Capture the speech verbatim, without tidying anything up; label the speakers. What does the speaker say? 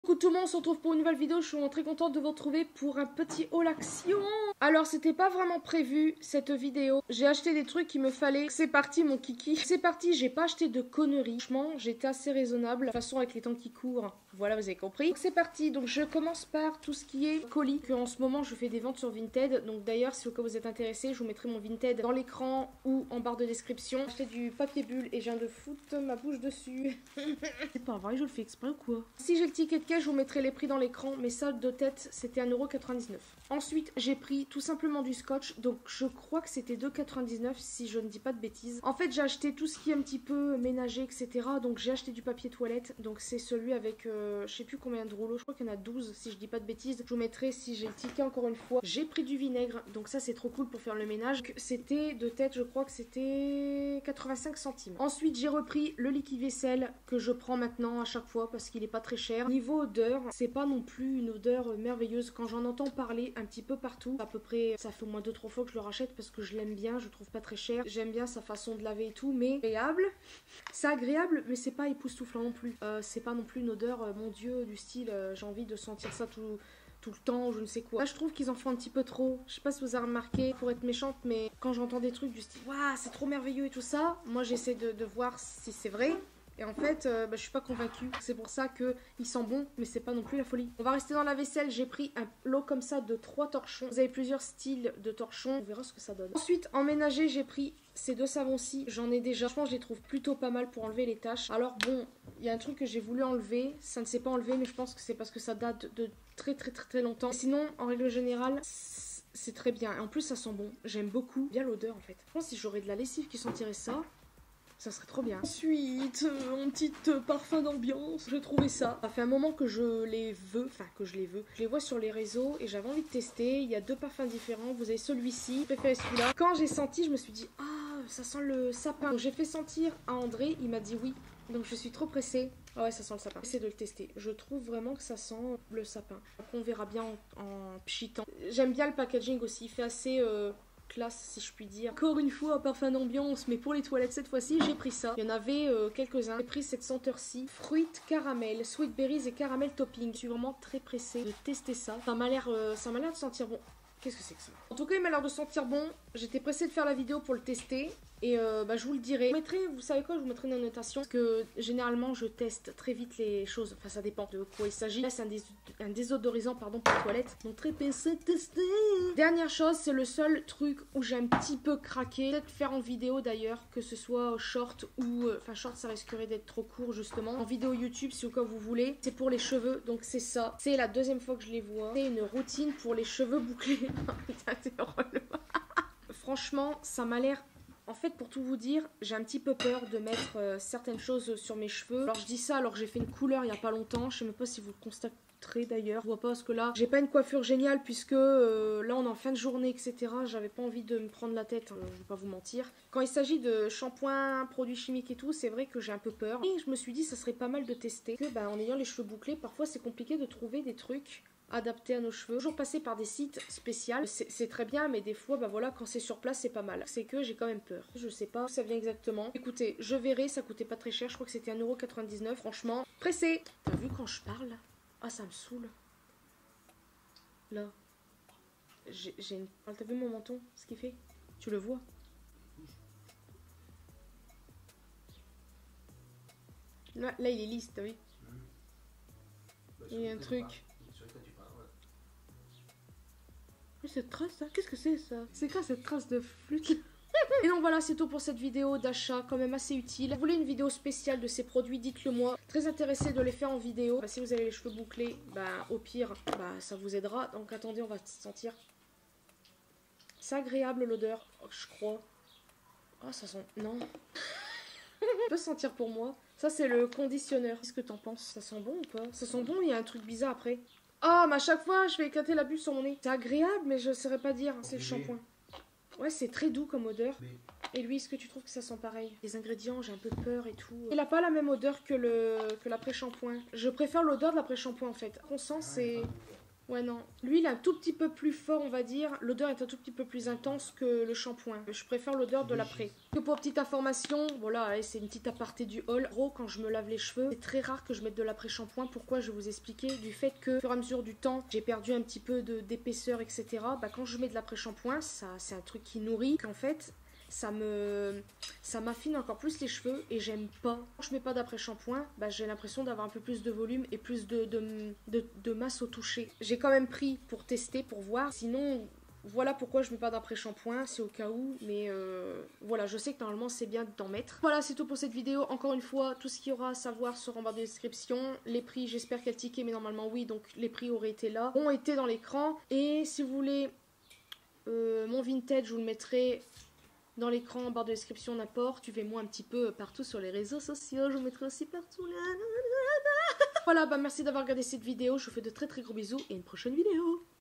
Speaker 1: Coucou tout le monde, on se retrouve pour une nouvelle vidéo. Je suis vraiment très contente de vous retrouver pour un petit haul action. Alors c'était pas vraiment prévu cette vidéo. J'ai acheté des trucs qu'il me fallait. C'est parti mon kiki. C'est parti, j'ai pas acheté de conneries. Franchement, j'étais assez raisonnable. De toute façon avec les temps qui courent, voilà, vous avez compris. Donc c'est parti, donc je commence par tout ce qui est colis. Que en ce moment je fais des ventes sur Vinted. Donc d'ailleurs si au cas où vous êtes intéressé, je vous mettrai mon Vinted dans l'écran ou en barre de description. J'ai acheté du papier bulle et je viens de foutre ma bouche dessus. C'est pas vrai, je le fais exprès ou quoi? Si j'ai le ticket de je vous mettrai les prix dans l'écran, mais ça de tête c'était un euro quatre-vingt-dix-neuf. Ensuite j'ai pris tout simplement du scotch, donc je crois que c'était deux euros quatre-vingt-dix-neuf si je ne dis pas de bêtises. En fait j'ai acheté tout ce qui est un petit peu ménager etc, donc j'ai acheté du papier toilette, donc c'est celui avec euh, je sais plus combien de rouleaux, je crois qu'il y en a douze si je dis pas de bêtises. Je vous mettrai si j'ai le ticket encore une fois. J'ai pris du vinaigre, donc ça c'est trop cool pour faire le ménage. C'était de tête, je crois que c'était quatre-vingt-cinq centimes. Ensuite j'ai repris le liquide vaisselle que je prends maintenant à chaque fois parce qu'il est pas très cher. Niveau odeur, c'est pas non plus une odeur merveilleuse. Quand j'en entends parler un petit peu partout, à peu près, ça fait au moins deux trois fois que je le rachète parce que je l'aime bien, je trouve pas très cher. J'aime bien sa façon de laver et tout, mais agréable. C'est agréable, mais c'est pas époustouflant non plus. Euh, c'est pas non plus une odeur, euh, mon dieu, du style, euh, j'ai envie de sentir ça tout... tout le temps ou je ne sais quoi. Là je trouve qu'ils en font un petit peu trop. Je sais pas si vous avez remarqué pour être méchante, mais quand j'entends des trucs du style waouh c'est trop merveilleux et tout ça, moi j'essaie de, de voir si c'est vrai. Et en fait, euh, bah, je suis pas convaincue. C'est pour ça qu'il sent bon, mais c'est pas non plus la folie. On va rester dans la vaisselle. J'ai pris un lot comme ça de trois torchons. Vous avez plusieurs styles de torchons. On verra ce que ça donne. Ensuite, en ménager, j'ai pris ces deux savons-ci. J'en ai déjà. Je pense que je les trouve plutôt pas mal pour enlever les taches. Alors bon, il y a un truc que j'ai voulu enlever. Ça ne s'est pas enlevé, mais je pense que c'est parce que ça date de très très très très longtemps. Sinon, en règle générale, c'est très bien. Et en plus, ça sent bon. J'aime beaucoup. Bien l'odeur en fait. Je pense que si j'aurais de la lessive qui sentirait ça, ça serait trop bien. Ensuite, euh, un petit euh, parfum d'ambiance. J'ai trouvé ça. Ça fait un moment que je les veux. Enfin, que je les veux. Je les vois sur les réseaux et j'avais envie de tester. Il y a deux parfums différents. Vous avez celui-ci. J'ai préféré celui-là. Quand j'ai senti, je me suis dit, ah, ça sent le sapin. Donc j'ai fait sentir à André. Il m'a dit oui. Donc je suis trop pressée. Ah ouais, ça sent le sapin. J'essaie de le tester. Je trouve vraiment que ça sent le sapin. Après, on verra bien en, en pchitant. J'aime bien le packaging aussi. Il fait assez... Euh, classe si je puis dire. Encore une fois un parfum d'ambiance, mais pour les toilettes cette fois-ci j'ai pris ça. Il y en avait euh, quelques-uns. J'ai pris cette senteur-ci, fruit caramel, sweet berries et caramel topping. Je suis vraiment très pressée de tester ça. Ça m'a l'air euh, ça m'a l'air de sentir bon. Qu'est-ce que c'est que ça? En tout cas il m'a l'air de sentir bon. J'étais pressée de faire la vidéo pour le tester. Et euh, bah, je vous le dirai. Je vous mettrai, vous savez quoi, je vous mettrai une annotation. Parce que généralement je teste très vite les choses. Enfin ça dépend de quoi il s'agit. Là c'est un, dés un désodorisant pardon, pour les toilettes. Donc très pressée de tester. Dernière chose, c'est le seul truc où j'ai un petit peu craqué. Peut-être faire en vidéo d'ailleurs. Que ce soit short ou... Enfin euh, short ça risquerait d'être trop court justement. En vidéo YouTube si au cas où vous voulez. C'est pour les cheveux. Donc c'est ça. C'est la deuxième fois que je les vois. C'est une routine pour les cheveux bouclés. Putain c'est relou. Franchement ça m'a l'air... En fait, pour tout vous dire, j'ai un petit peu peur de mettre euh, certaines choses sur mes cheveux. Alors, je dis ça alors que j'ai fait une couleur il n'y a pas longtemps. Je sais même pas si vous le constaterez d'ailleurs. Je vois pas parce que là, j'ai pas une coiffure géniale puisque euh, là, on est en fin de journée, et cetera. J'avais pas envie de me prendre la tête, euh, je vais pas vous mentir. Quand il s'agit de shampoing, produits chimiques et tout, c'est vrai que j'ai un peu peur. Et je me suis dit, ça serait pas mal de tester. Que, bah, en ayant les cheveux bouclés, parfois, c'est compliqué de trouver des trucs adapté à nos cheveux. Toujours passer par des sites spéciaux, c'est très bien, mais des fois, bah voilà, quand c'est sur place, c'est pas mal. C'est que j'ai quand même peur. Je sais pas où ça vient exactement. Écoutez, je verrai, ça coûtait pas très cher. Je crois que c'était un euro quatre-vingt-dix-neuf. Franchement, pressé. T'as vu quand je parle? Ah, ça me saoule. Là. J'ai une... T'as vu mon menton? Ce qu'il fait? Tu le vois? Là, là, il est lisse, t'as vu? Il y a un truc. Mais cette trace là, qu'est-ce que c'est ça? C'est quoi cette trace de flûte? Et donc voilà, c'est tout pour cette vidéo d'achat quand même assez utile. Vous voulez une vidéo spéciale de ces produits, dites-le moi. Très intéressé de les faire en vidéo. Bah, si vous avez les cheveux bouclés, bah au pire, bah ça vous aidera. Donc attendez, on va sentir. C'est agréable l'odeur, oh, je crois. Ah oh, ça sent... Non. On peut sentir pour moi. Ça c'est le conditionneur. Qu'est-ce que t'en penses? Ça sent bon ou pas? Ça sent bon, il y a un truc bizarre après. Oh, mais à chaque fois, je vais éclater la bulle sur mon nez. C'est agréable, mais je ne saurais pas dire. C'est le shampoing. Ouais, c'est très doux comme odeur. Et lui, est-ce que tu trouves que ça sent pareil? Les ingrédients, j'ai un peu peur et tout. Il n'a pas la même odeur que le que l'après-shampoing. Je préfère l'odeur de l'après-shampoing, en fait. Qu'on sent, c'est... Ouais, non. Lui, il est un tout petit peu plus fort, on va dire. L'odeur est un tout petit peu plus intense que le shampoing. Je préfère l'odeur de l'après. Que pour petite information, voilà, c'est une petite aparté du haul. En gros, quand je me lave les cheveux, c'est très rare que je mette de l'après-shampoing. Pourquoi? Je vais vous expliquer. Du fait que, au fur et à mesure du temps, j'ai perdu un petit peu d'épaisseur, et cetera. Bah, quand je mets de l'après-shampoing, ça, c'est un truc qui nourrit. En fait, ça me ça m'affine encore plus les cheveux et j'aime pas. Quand je mets pas d'après-shampoing, bah, j'ai l'impression d'avoir un peu plus de volume et plus de, de, de, de masse au toucher. J'ai quand même pris pour tester, pour voir. Sinon, voilà pourquoi je mets pas d'après-shampoing, c'est au cas où. Mais euh, voilà, je sais que normalement c'est bien d'en mettre. Voilà, c'est tout pour cette vidéo. Encore une fois, tout ce qu'il y aura à savoir sera en barre de description. Les prix, j'espère qu'elle ticket, mais normalement oui. Donc les prix auraient été là, ont été dans l'écran. Et si vous voulez euh, mon vintage, je vous le mettrai dans l'écran, en barre de description, n'importe. Suivez-moi un petit peu partout sur les réseaux sociaux. Je vous mettrai aussi partout là. Voilà, bah merci d'avoir regardé cette vidéo. Je vous fais de très très gros bisous et une prochaine vidéo.